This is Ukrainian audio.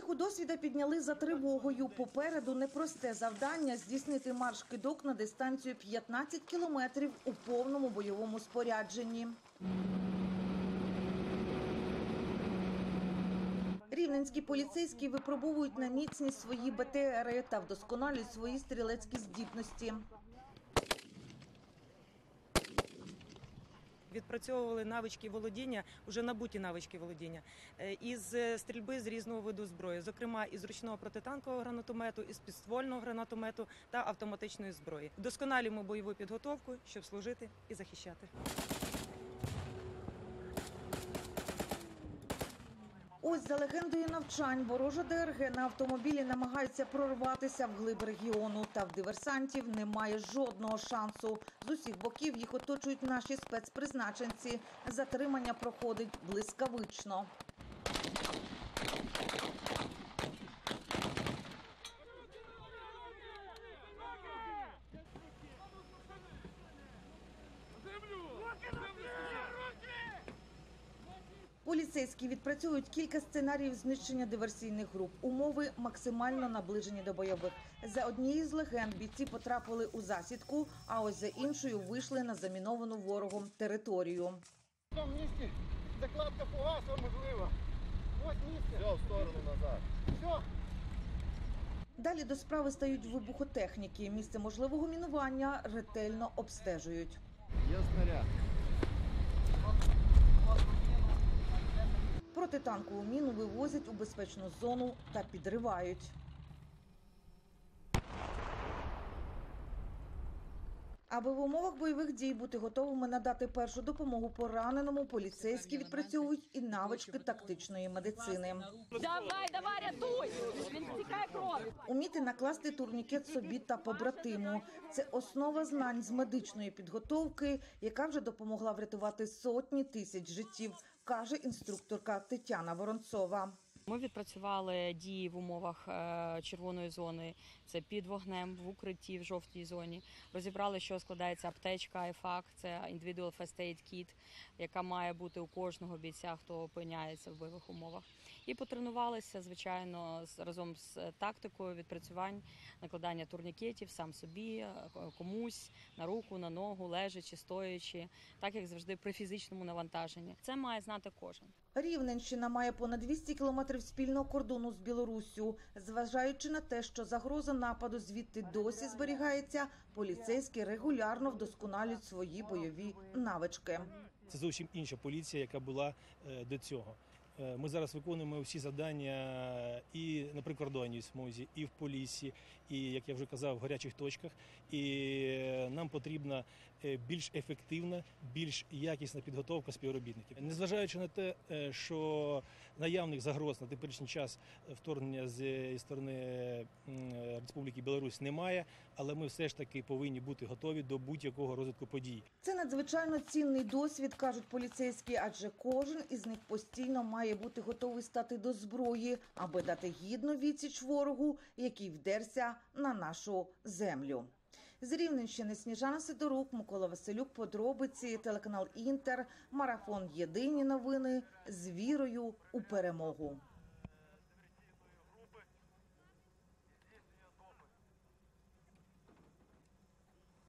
Бойовику досвіда підняли за тривогою. Попереду непросте завдання – здійснити марш-кидок на дистанцію 15 кілометрів у повному бойовому спорядженні. Рівненські поліцейські випробовують на міцність свої БТРи та вдосконалюють свої стрілецькі здібності. Відпрацьовували навички володіння, вже набуті навички володіння, із стрільби з різного виду зброї, зокрема із ручного протитанкового гранатомету, із підствольного гранатомету та автоматичної зброї. Вдосконалюємо бойову підготовку, щоб служити і захищати. Ось за легендою навчань ворожа ДРГ на автомобілі намагаються прорватися вглиб регіону. Та в диверсантів немає жодного шансу. З усіх боків їх оточують наші спецпризначенці. Затримання проходить блискавично. Поліцейські відпрацьовують кілька сценаріїв знищення диверсійних груп. Умови максимально наближені до бойових. За однією з легенд бійці потрапили у засідку, а ось за іншою вийшли на заміновану ворогом територію. Там в місті закладка фугаса можлива. Ось місце. Все, в сторону назад. Все. Далі до справи стають вибухотехніки. Місце можливого мінування ретельно обстежують. Є снаряд. Протитанкову міну вивозять у безпечну зону та підривають. Аби в умовах бойових дій бути готовими надати першу допомогу пораненому, поліцейські відпрацьовують і навички тактичної медицини. Давай, рятуй! Він стікає кров! Уміти накласти турнікет собі та побратиму – це основа знань з медичної підготовки, яка вже допомогла врятувати сотні тисяч життів, каже інструкторка Тетяна Воронцова. Ми відпрацювали дії в умовах червоної зони, це під вогнем, в укритті, в жовтій зоні. Розібрали, що складається аптечка IFAC, це Individual First Aid Kit, яка має бути у кожного бійця, хто опиняється в бойових умовах. І потренувалися, звичайно, разом з тактикою відпрацювань, накладання турнікетів сам собі, комусь, на руку, на ногу, лежачи, стоячи, так як завжди при фізичному навантаженні. Це має знати кожен. Рівненщина має понад 200 кілометрів спільного кордону з Білоруссю. Зважаючи на те, що загроза нападу звідти досі зберігається, поліцейські регулярно вдосконалюють свої бойові навички. Це зовсім інша поліція, яка була до цього. Ми зараз виконуємо всі завдання і на прикордонній смузі, і в Поліссі, і, як я вже казав, в гарячих точках. І нам потрібна більш ефективна, більш якісна підготовка співробітників. Незважаючи на те, що наявних загроз на теперішній час вторгнення зі сторони Республіки Білорусь немає, але ми все ж таки повинні бути готові до будь-якого розвитку подій. Це надзвичайно цінний досвід, кажуть поліцейські, адже кожен із них постійно має бути готовий стати до зброї, аби дати гідну відсіч ворогу, який вдерся на нашу землю. З Рівненщини Сніжана Сидорук, Микола Василюк, подробиці, телеканал Інтер, марафон «Єдині новини» з вірою у перемогу.